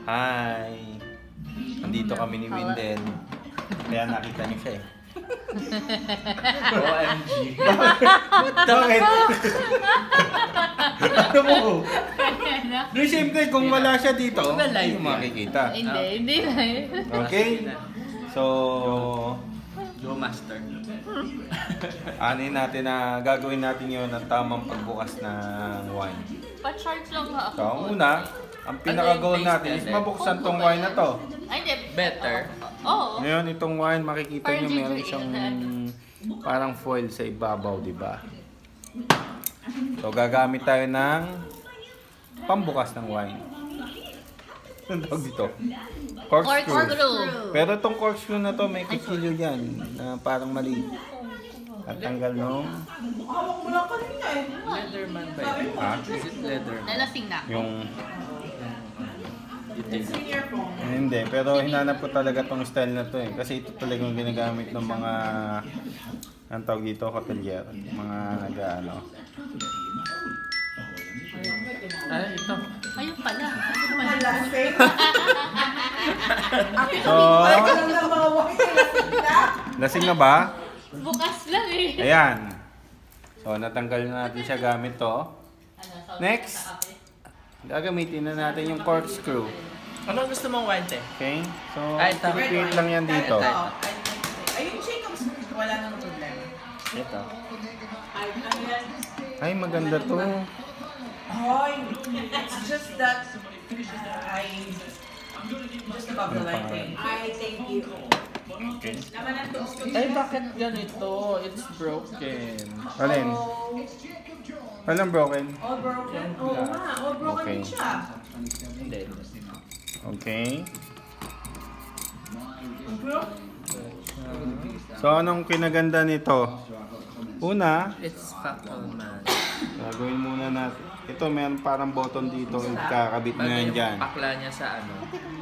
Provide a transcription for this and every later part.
Hi! Nandito kami ni Windel. Kaya nakita niyo siya eh. OMG! Bakit? Ano mo? Di siyempre kung wala siya dito, hindi mo makikita. Hindi live. Okay? So, Go master. natin na gagawin natin yun ang tamang pagbukas ng wine. Pa-charge lang nga So, ako. ang una, ang pinaka-goal natin is mabuksan tong wine na to. Ay, hindi. Better. Oo. Ngayon, itong wine, makikita nyo meron siyang parang foil sa ibabaw, di ba? So, gagamit tayo ng pambukas ng wine. Ano tawag dito? Corkscrew. Pero itong corkscrew na to, may kutsilyo yan na parang mali. At tanggal nung... Leatherman ba yun? Ha? Is it Leatherman? Nalasing na. Yung... Hindi, pero hinanap ko talaga tong style na to eh. Kasi ito talagang ginagamit ng mga... Ang tawag dito, hotelier. Mga nag-ano. Ay, ito. Ayun pala. So... Lasing na ba? Bukas lang eh. Ayan. So, natanggal na natin siya gamit to. Next, gagamitin na natin yung corkscrew. Ano gusto mong wine, te? Okay? So, Ay, ito. repeat lang yan dito. Ayun, shake up. Wala nang problema. Ito. Ay, maganda to. Hoy, it's just that just above the line thing. I thank you. Okay. Ay, bakit ganito? It's broken. Alin? Walang broken? All broken? Oo nga, all broken Okay. din siya. Hindi. Okay. So, anong kinaganda nito? Una, It's Fackelman. gagawin muna natin. Ito, may parang button dito. Kakabit na yan dyan. Pakla niya sa ano.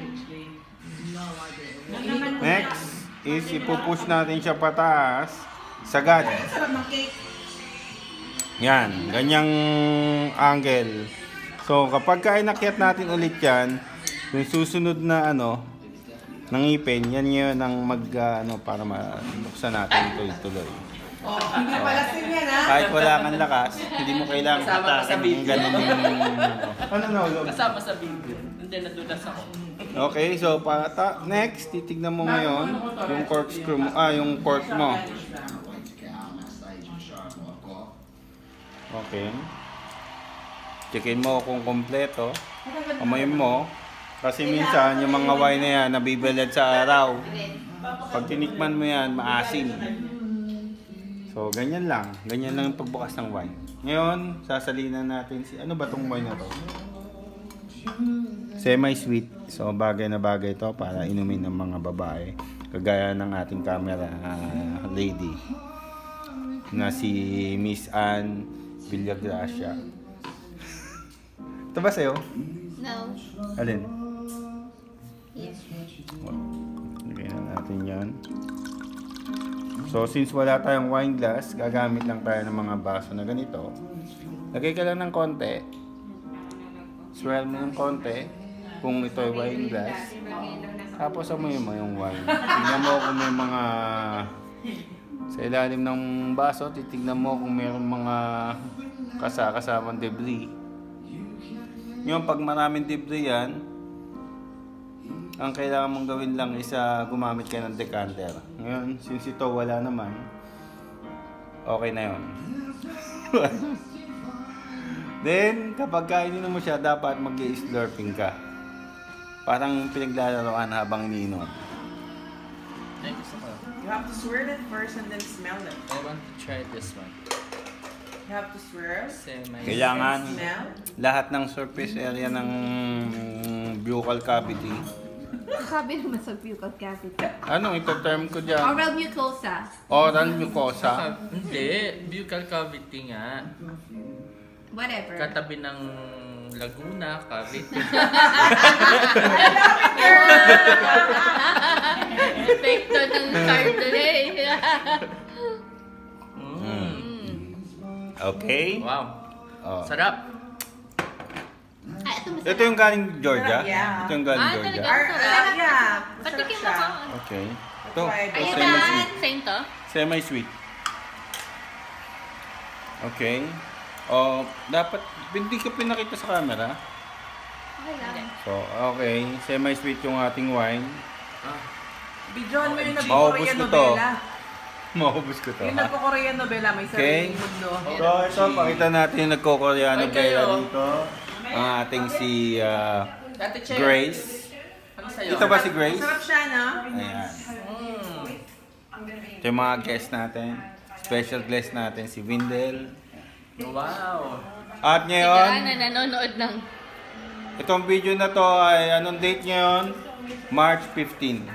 Next is ipupush natin siya pataas. Sagad. Sarap ng cake. Yan, ganyang angle. So, kapag inakyat natin ulit yan, yung susunod na ano, ng ipin, yan yun ang para mabuksan natin tuloy-tuloy. Oh, hindi pala sin yan ha. Kahit wala kang lakas, hindi mo kailangan Kasama ka sa hatakan video. ng ganun yung... Ano na ulo? Kasama sa video. Hindi, nadulas ako. Okay, so next, titignan mo ngayon yung corkscrew mo, yung cork mo. Okay. Checkin mo kung kompleto. Amayin mo. Kasi minsan, yung mga wine na yan, nabibilad sa araw. Pag tinikman mo yan, maasim. So, ganyan lang. Ganyan lang yung pagbukas ng wine. Ngayon, sasalinan natin ano ba tong wine na to? Semi-sweet. So, bagay na bagay to para inumin ng mga babae. Kagaya ng ating camera lady na si Miss Ann Villagracia. Ito ba sa'yo? No. Alin? Yes. Lagay na natin yan. So, since wala tayong wine glass, gagamit lang tayo ng mga baso na ganito. Lagay ka lang ng konti. Swirl mo ng konti. Kung ito ay wine glass. Tapos amoy mo yung wine. Tignan mo kung may mga... Sa ilalim ng baso, titignan mo kung mayroong mga kasamang debris. Yung pag maraming debris yan, ang kailangan mong gawin lang is gumamit ka ng decanter. Ngayon, since ito wala naman, okay na yun. Then, kapag kainin mo siya, dapat mag-i-slurping ka. Parang pinaglalaroan habang iniinom. Ay, gusto ko. You have to swirl it first and then smell it. I want to try this one. You have to swirl. Kailangan Smell. lahat ng surface area ng buccal cavity. Sabi naman sa buccal cavity. Anong ito term ko dyan? Oral mucosa. Oral mucosa. Hindi, buccal cavity nga. Whatever. Katabi ng Laguna, Cavite. Epekto ng Chardonnay. Okay? Wow. Oh. Sarap. Ay, ito Ito yung galing Georgia? Yeah. Ito yung galing Ah, Georgia? talaga? Yeah. Masarap Patikim siya. ako. Okay. Ito, ito Ayan, semi-sweet. same to? Semi-sweet. Okay. Oh, dapat, hindi ko pinakita sa camera. Okay lang. So, okay. Semi-sweet yung ating wine. Bidyohan mo yung Maubos nagko-Korean ko to. novela. Maubos ko to. Yung ha? nagko-Korean novela, may Okay. sariling mundo. So, ito, pakita natin yung nagko-Koreano Ay, kayo. Bella dito. Ang ating si Ate Che. Grace. Ano sa'yo? Ito ba si Grace? Masarap siya, no? Ayan. Mm. Ito yung mga guest natin. Special guest natin, si Windel. Wow. At Si ngayon, Joanna nanonood ng... itong video na to ay anong date ngayon? March 15.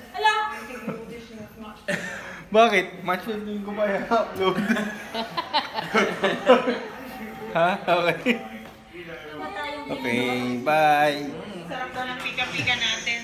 Bakit? March 15 ko pa i-upload. Ha? Okay. Okay, bye. Sarap daw ng pika-pika natin.